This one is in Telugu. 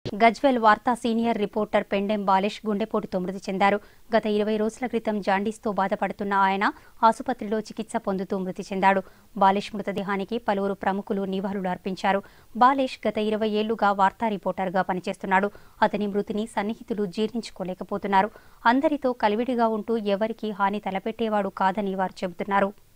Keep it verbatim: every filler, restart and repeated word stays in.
గజ్వేల్ వార్తా సీనియర్ రిపోర్టర్ పెండెం బాలేష్ గుండెపోటుతో మృతి చెందారు. గత ఇరవై రోజుల క్రితం జాండీస్తో బాధపడుతున్న ఆయన ఆసుపత్రిలో చికిత్స పొందుతూ మృతి చెందాడు. బాలేష్ మృతదేహానికి పలువురు ప్రముఖులు నివాళులు అర్పించారు. బాలేష్ గత ఇరవై ఏళ్లుగా వార్తా రిపోర్టర్గా పనిచేస్తున్నాడు. అతని మృతిని సన్నిహితులు జీర్ణించుకోలేకపోతున్నారు. అందరితో కలివిడిగా ఉంటూ ఎవరికీ హాని తలపెట్టేవాడు కాదని వారు చెబుతున్నారు.